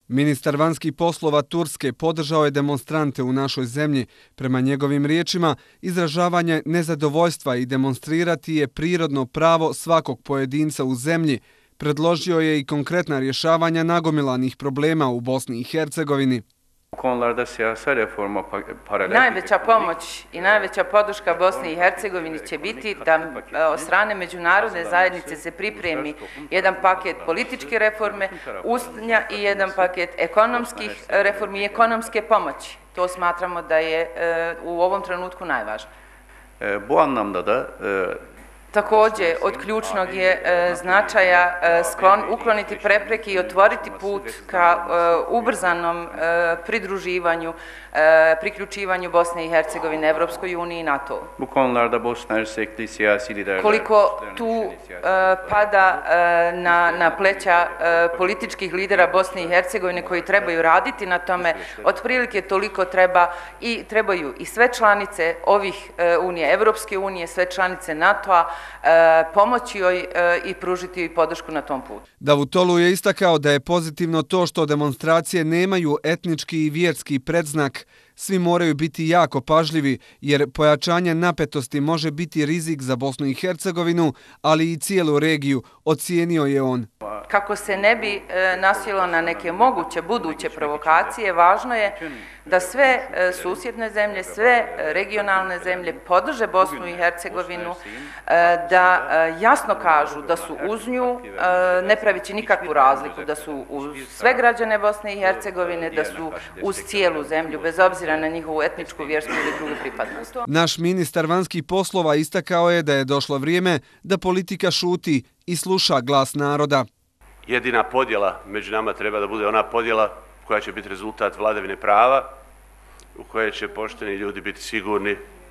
Ministar vanjskih poslova Turske podržao je demonstrante u našoj zemlji. Prema njegovim riječima, izražavanje nezadovoljstva i demonstrirati je prirodno pravo svakog pojedinca u zemlji. Predložio je i konkretna rješavanja nagomilanih problema u Bosni i Hercegovini. Najveća pomoć i najveća podrška Bosni i Hercegovini će biti da od strane međunarodne zajednice se pripremi jedan paket političke reforme, ustnja i jedan paket ekonomskih reformi i ekonomske pomoći. To smatramo da je u ovom trenutku najvažnije. Također, od ključnog je značaja ukloniti prepreke i otvoriti put ka ubrzanom pridruživanju, priključivanju Bosne i Hercegovine Evropskoj uniji i NATO. Koliko tu pada na pleća političkih lidera Bosne i Hercegovine koji trebaju raditi na tome, otprilike toliko trebaju i sve članice ovih unije, Evropske unije, sve članice NATO-a, pomoći joj i pružiti joj podršku na tom putu. Davutoglu je istakao da je pozitivno to što demonstracije nemaju etnički i vjerski predznak. Svi moraju biti jako pažljivi, jer pojačanje napetosti može biti rizik za Bosnu i Hercegovinu, ali i cijelu regiju, ocijenio je on. Kako se ne bi nasjelo na neke moguće buduće provokacije, važno je da sve susjedne zemlje, sve regionalne zemlje podrže Bosnu i Hercegovinu, da jasno kažu da su uz nju, ne pravići nikakvu razliku, da su uz sve građane Bosne i Hercegovine, da su uz cijelu zemlju, bez obzira na njihovu etničku, vjersku ili drugu pripadnost. Naš ministar vanjskih poslova istakao je da je došlo vrijeme da politika šuti i sluša glas naroda. Jedina podjela među nama treba da bude ona podjela koja će biti rezultat vladavine prava, u kojoj će pošteni ljudi biti sigurni,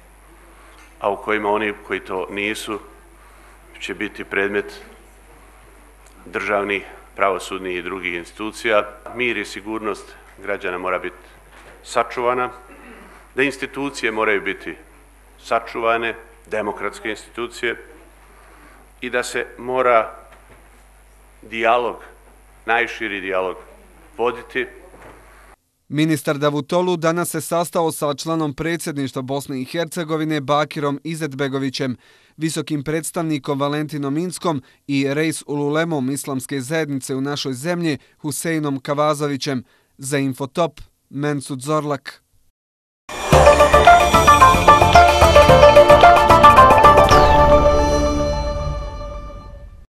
a u kojima oni koji to nisu će biti predmet državnih, pravosudnih i drugih institucija. Mir i sigurnost građana mora biti sačuvana, da institucije moraju biti sačuvane, demokratske institucije, i da se mora dijalog, najširi dijalog voditi. Ministar Davutoglu danas se sastao sa članom predsjedništva Bosne i Hercegovine Bakirom Izetbegovićem, visokim predstavnikom Valentinom Inckom i Reis Ululemom islamske zajednice u našoj zemlji Huseinom Kavazovićem. Za Infotop, Mensud Zorlak.